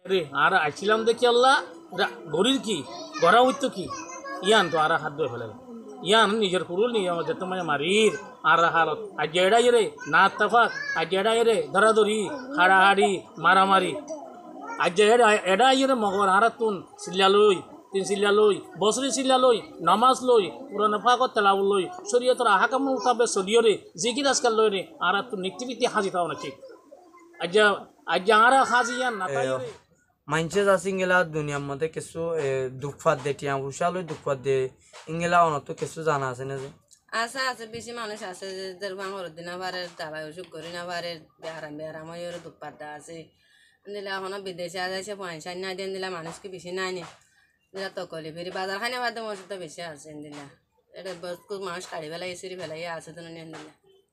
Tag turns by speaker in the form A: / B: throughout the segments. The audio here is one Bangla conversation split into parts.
A: রে আর আইছিলাম দেখি আল্লাহ গরির কি গড়া হইতো কি ইয়ান তো আর হাত ধুয়ে ফেলে ইয়ান নিজের কুরুল নিয়ে আমার যেত মানে মারির আর হালত আজ এড়াই রে না তাফাক আজ এড়াই রে ধরাধরি হাড়াহাড়ি মারামারি আজ এড়াই রে মগর হারাতুন সিল্লা লই তিন সিল্লা লই বসরি সিল্লা লই নামাজ লই পুরানো ফাঁকত তেলাউ লই শরীয়তর আহাকাম মুতাবে শরীয়রে জিকির আজকাল লই রে আর তুন নিত্যবিতি হাজি তাও না ঠিক আজ আর হাজি ইয়ান না তাই রে
B: মাইনছে যাচ্ছে ইংলা দুনিয়ার মধ্যে কিছু দুঃখাত দে টিয়া হুসা লই দুঃখাত দে ইংলা অনত কিছু জানা আছে না যে
C: আছে আছে বেশি মানুষ আছে যেরকম আমার দিনা পারে তারা অসুখ করি না পারে বেহারাম হয়ে দুঃপাতা আছে দিলে এখনো বিদেশে আছে পয়সা না দিয়ে দিলে মানুষকে বেশি নাই নি দিলা তকলি ফেরি বাজার খানে বাদে মসুদ বেশি আছে দিলা এটা খুব মানুষ কাড়ি ফেলাই সিঁড়ি ফেলাই আছে তো নিয়ে দিলে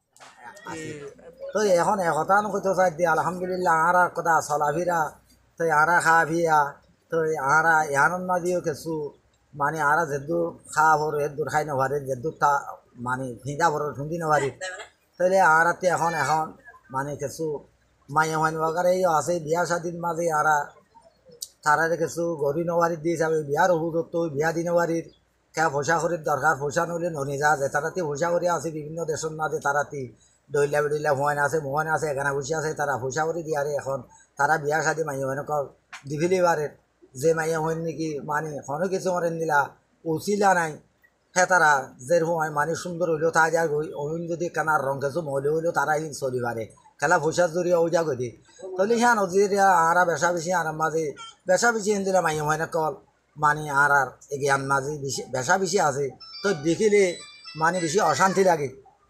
D: তো এখন একতা নকইতো চাই দিয়ে আলহামদুলিল্লাহ আর কথা চলাফিরা তো আরা খা ভিয়া তো আরা ইয়ানন না দিও কিছু মানে আরা যেদু খা ভর এদুর খাই নভারে যেদু তা মানে ভিঁদা ভর ভিঁদি নভারি তাহলে আরাতে এখন মানে কিছু মাইয়া মাইন বাগারে আছে বিয়া শাদির মাঝে আরা তারারে কিছু গরি নভারি দিয়ে যাবে বিয়ার অভূত তো বিয়া দি নভারির কে পয়সা করির দরকার পয়সা নইলে ননি যা যে তারাতে পয়সা করে আছে বিভিন্ন দেশের মাঝে তারাতি দইলা বেডিলা মোহাইন আছে এখানে বসে আছে তারা পয়সা করে দিয়ারে এখন তারা বিয়া শাদি মাইয়া মাইনক দিভিলি বারে যে মাইয়া হইন নাকি মানে এখনও কিছু মরেন দিলা উচিলা নাই হ্যাঁ তারা যেরকম মানে সুন্দর হইলেও তা যা অহিন যদি কানার রং কিছু মহলে হইলেও তারা ইন চলি পারে খেলা পয়সার জড়িয়ে ওই যা গদি তাহলে হ্যাঁ নজিরা আরা বেসা বেশি আর মাঝে বেসা বেশি হিন দিলা মাইয়া মাইনা কল মানে আর এগিয়ান মাঝে বেশি বেসা বেশি আছে তো দেখিলে মানে বেশি অশান্তি লাগে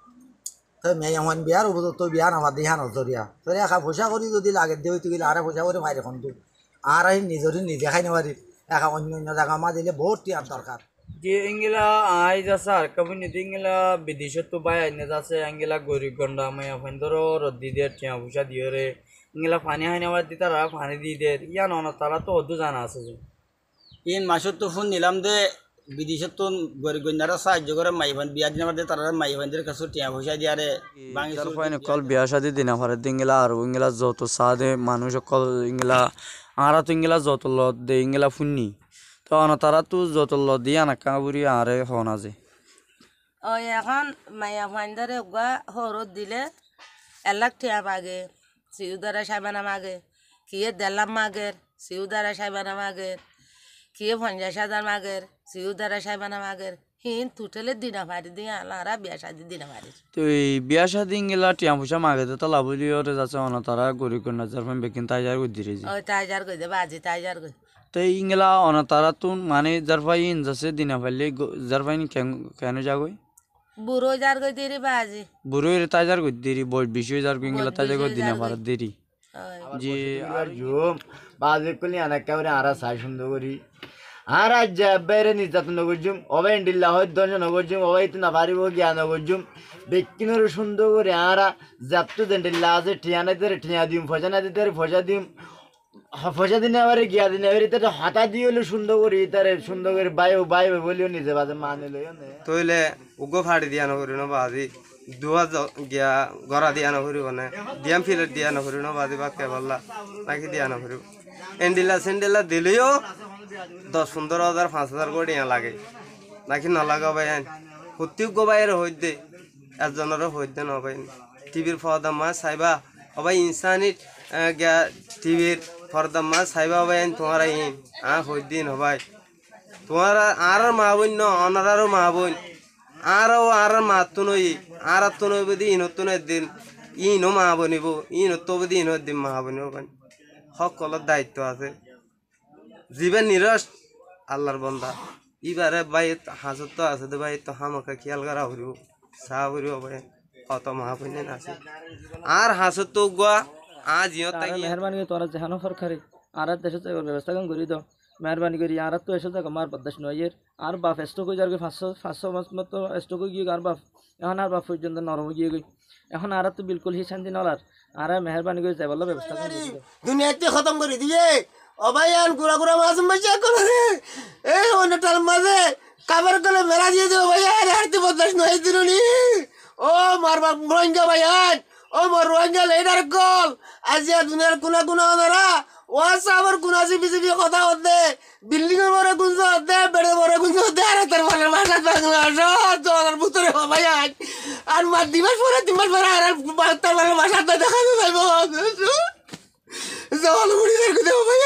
D: তো মেয়ে এমন বিয়ার উপযুক্ত বিয়া আমার দিহা নজরিয়া তো একা পয়সা করি যদি লাগে দিয়ে হইতে গেলে আরে পয়সা করে বাইরে এখন তো আর নিজেরই নিজে খাই নেবারি একা অন্য অন্য জায়গা মা দিলে বহুত টিয়ার দরকার
B: যে ইংলা আই যাচ্ছে আর কবি নিতে ইংলা বিদেশত তো বাই আইনে যাচ্ছে ইংলা গরিব গন্ডা মায়া ফাইন ধরো রদ্দি দিয়ে টিয়া পয়সা দিয়ে রে ইংলা পানি হাই নেওয়ার দি তারা পানি দিয়ে দেয় ইয়া নন তারা তো অদু জানা আছে যে
E: ইন মাসত তো ফোন নিলাম দে বিদেশত তো গরিব গন্ডারা সাহায্য করে মাইভান বিয়া দিনে দে তারা মাইভানদের কাছে টিয়া পয়সা দিয়ে রে
B: কল বিয়া শাদি দিনা পারে ইংলা আর ইংলা যত সাদে মানুষ কল ইংলা আরা তো ইংলা যত লত দে ইংলা ফুন্নি তো তারা তো যত লত দিয়া না কাবুরি আরে হন আছে
C: ওই এখন মাইয়া ফাইন্দারে উগা হরত দিলে 1 লাখ টিয়া মাগে সিউদারা সাইবানা মাগে কিয়ে 1.5 লাখ মাগের সিউদারা সাইবানা মাগের কিয়ে 50,000 মাগের সিউদারা সাইবানা মাগের হিন তুটেলে দিনা পারি দিয়ে আলারা বিয়া শাদি দিনা পারি
B: তো এই বিয়া শাদি ইংলা টিয়া পয়সা মাগে তো লাভলি ওরে যাচ্ছে তারা গরিব কন্যা যার ফাইন বেকিন তাইজার কই দিরে
C: ওই তাইজার কই দে বাজি তাইজার কই
B: তো ইংলা তারা তো মানে যার ফাইন যাচ্ছে দিনা পাইলে যার ফাইন কেন যাগই
C: বুড়ো যার কই দিরি বাজি
B: বুড়ো তাইজার কই দিরি বই বিষয় যার ইংলা তাইজার কই দিনা পারে দিরি জি
F: আর জুম বাজে কলি আনাকাবরে আরা সাই সুন্দর করি আর আজ বাইরে নির্যাতন নগরজুম অবাই ইন্ডিল্লা হয় দঞ্জন নগরজুম অবাই তো না পারিব গিয়া নগরজুম বেকিনোর সুন্দর করে আরা জাপতো দেন্ডিল্লা আছে ঠিয়ানা দিতে ঠিয়া দিম ফজা না দিতে ফজা দিম ফজা দিনে আবার গিয়া দিনে এবার এটা হাতা দিয়ে হলো সুন্দর করে তারে সুন্দর করে বাই বলিও নিজে বাজে মানে লইও না
G: তইলে উগো ফাড়ি দিয়া নকরি না বাজি দুয়া গিয়া গড়া দিয়া নকরি মানে দিয়াম ফিলত দিয়া নকরি না বাজি বা কেবলা নাকি দিয়া নকরি এন্ডিলা সেন্ডিলা দিলেও 10-15,000 5,000 করে টিয়া লাগে নাকি নলাগা ভাই সত্যি গোবাইয়ের হইতে একজনেরও হইতে নবাই টিভির ফর্দা মাছ চাইবা অবাই ইনসানিত গিয়া টিভির ফর্দা মাছ চাইবা অবাই তোমার ইন হইদিন হবাই তোমার আর মা বোন ন অনারারও মা বোন আর মাতো নই আর তো নই বদি ইনত নয় দিন ইনও মা বনিব ইনত বদি ইনত দিন মা বনিব সকলের দায়িত্ব আছে জীবন নিরস আল্লাহর বন্ধা ইবারে ভাই হাজত তো আছে তো ভাই তো হামকা খেয়াল করা হরিব চাহ হরিব ভাই কত মহাপুণ্য আছে আর হাসত তো গোয়া আজ
H: মেহরবানি করে তোরা যেখানে সরকারি আর দেশের ব্যবস্থা করি দাও মেহরবানি করি আর তো এসে থাকো আমার বদাস নয়ের আর বাপ স্টক হয়ে যাবে 500 মাস মতো স্টক হয়ে গিয়ে আর বাপ এখন আর বাপ পর্যন্ত নরম গিয়ে গই এখন আর তো বিলকুল হি শান্তি নলার আর মেহরবানি করে যাই বলো ব্যবস্থা করে
F: দুনিয়াতে খতম করে দিয়ে অবাইয়ান গুড়া মাছ মাছ করে রে এই অন্যটার মাঝে কাবার করে মেলা দিয়ে দেবো ভাইয়া আর তো বদাস নয় দিনুনি ও মারবা রোহিঙ্গা ভাইয়ান ও মোর রোহিঙ্গা লেডার কল আজ দুনিয়ার কোনা ওনারা
I: ও সাবর গুনাসি বিসিবি কথা হতে বিল্ডিং এর বড় গুঞ্জ হতে বেড়ে বড় গুঞ্জ হতে আর তার মানে ভাষা বাংলা তোর ভিতরে ভাই আর দিমাস পরে আর তার মানে ভাষা দেখা যাইব জল মুড়ি রে দেব ভাই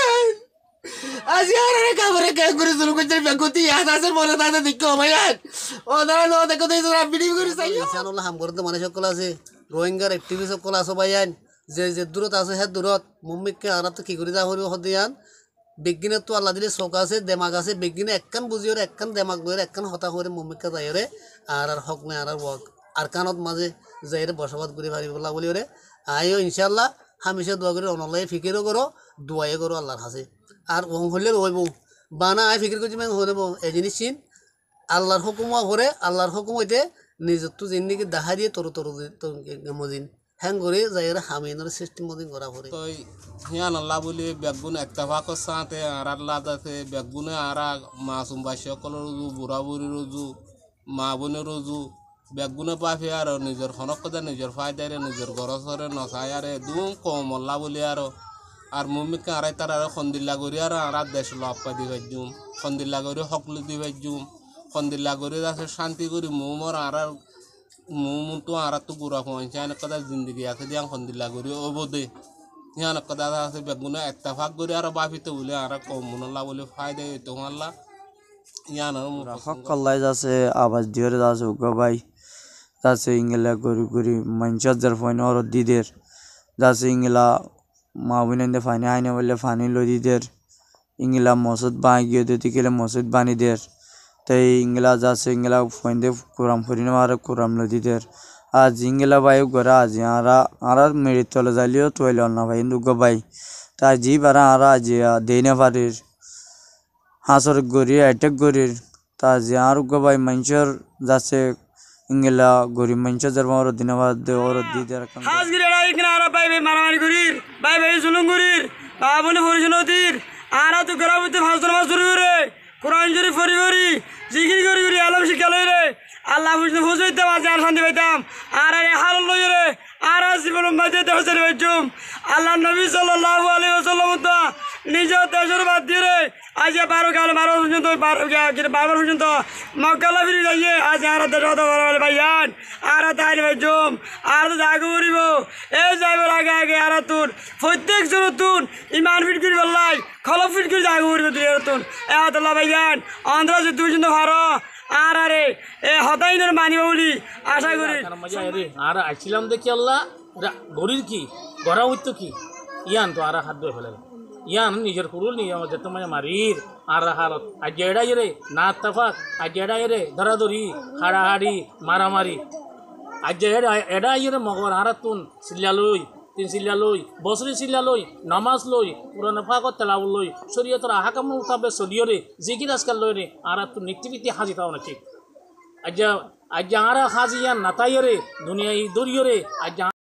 I: আজ আর কাবরে কে করে শুরু করতে বেগতি আসাসের মনে তাতে দেখো ভাই ও না নো দেখো তো ভিডিও করে চাই
J: ইনশাআল্লাহ হাম করতে মানুষ সকল আছে রোহিঙ্গার অ্যাক্টিভিস্ট সকল আছে ভাই যে দূরত আছে হে দূরত মুম্মিককে আর তো কি করে যা হরিব হদিয়ান বিজ্ঞানের তো আল্লাহ দিলে চোখ আছে দেমাগ আছে বিজ্ঞানে একখান বুঝিও একখান দেমাগ লইরে একখান হতা করে মুম্মিককে যাইরে আর হক নাই আর ওয়াক আর কানত মাঝে যাইরে বসবাস করে পারিব বলা বলি ওরে আইও ইনশাআল্লাহ হামেশা দোয়া করে অনলাই ফিকিরও করো দোয়াই করো আল্লাহর কাছে আর হলে রইব বানা আই ফিকির করছি মানে হইব এই জিনিস চিন আল্লাহর হুকুম হরে আল্লাহর হুকুম হইতে নিজের তো জিন্দিগি দেখা দিয়ে তরু তরু মজিন হ্যাং করে যাইরে হামিনের সিস্টেম মদিন করা পড়ে
K: তো হিয়ান আল্লাহ বলি বেগুন একতাফাকর সাথে আর আল্লাহ আছে বেগুনে আর মাসুম বাসী সকলের রুজু বুড়া বুড়ি রুজু মা বোনের রুজু বেগুনে পাফি আর নিজের খনক কথা নিজের ফায়দারে নিজের গরসরে নসায়ারে দুম কম আল্লাহ বলি আর মুমিকে আড়াই তার আর খন্দিল্লা করি আর দেশ লাপ্পা দি ভাজুম খন্দিল্লা করি সকলে দি ভাজুম খন্দিল্লা করি আছে শান্তি করি মুমর আর তো আর তো গুড়া পৌঁছে কথা জিন্দগি আছে দিয়ে খন্দিল্লা করি অবদে ইয়ান কথা আছে বেগুনে একটা ভাগ করি আর বাপিতে বলে আর কম মনল্লা বলে ফায়দা হইতো আল্লাহ ইয়ান
B: সকলাই যাচ্ছে আবাস দিয়ে যাচ্ছে উগা ভাই যাচ্ছে ইংলা গরি গরি মঞ্চার ফাইন ওর দিদের যাচ্ছে ইংলা মা বোনেদের ফানি আইনে বললে ফানি লই দিদের ইংলা মসজিদ বাঁ গিয়ে দিতে গেলে মসজিদ বানি দের তাই ইংলা যাচ্ছে ইংলা ফাইন্দে কোরআন ফরিনে আর কোরআন লই দিদের আজ ইংলা ভাই ঘরে আজ আর মেরে চলে যাইলেও তৈল না ভাই দুগো ভাই তাই জি পারা আর আজ দেই না পারির হাঁসর গড়ি অ্যাটাক গড়ির তা যে আর উগো ভাই মঞ্চর যাচ্ছে ইংলা গরিব মঞ্চর যার ওর দিনবাদ ওর দিদের
I: হাজগিরি রাই কিনারা পাইবে মারামারি করির ভাই ভাই জুলুম করির বাবুনে ফরিজন নদীর আরা তো গরাবতে ভাষণ মাস শুরু করে কোরআন শরীফ ফরি ফরি জিকির করি করি আলম শিক্ষা লই রে আল্লাহ বুঝতে বুঝাইতে মাঝে আর শান্তি পাইতাম আর হাল লই রে আর জীবন মাঝে দেশের বাইজুম আল্লাহ নবী সাল্লাল্লাহু আলাইহি ওয়াসাল্লাম তো নিজ দেশের বাদ দিয়ে রে আজ 12 পর্যন্ত 12 পর্যন্ত মক্কালা ফিরে যাইয়ে আজ আর দেশ হতে বলে ভাইয়ান আর তাই বাইজুম আর তো জাগো করিব এই যাইবার আগে আগে আর তুন প্রত্যেক জন তুন ইমান ফিট করি বললাই খলফ ফিট করে জাগো করিব তুই আর তুন এ আল্লাহ ভাইয়ান অন্ধ্র যে তুই কিন্তু ভারো আর আরে এ হতাইনের মানিব বলি আশা করি
A: আর আসছিলাম দেখি আল্লাহ গরির কি গড়া হইতো কি ইয়ান তো আর হাত ধুয়ে ফেলে ইয়ান নিজের কুরুল নিয়ে আমার যেত মানে মারির আর হালত আজ এড়াই রে না তাফাক আজ এড়াই রে ধরাধরি হাড়াহাড়ি মারামারি আজ এড়াই রে মগর আর তুন সিল্লা লই তিন সিল্লা লই বসরি সিল্লা লই নামাজ লই পুরানো ফাঁকত তেলাউ লই শরীয়তের আহাকাম মোতাবেক চলিও রে জিকির আজকাল লই রে আর তুন নিত্যবিত্তি হাজি তাও না ঠিক আজ আর হাজি ইয়ান নাতাইও রে দুনিয়া ই দরিও রে আজ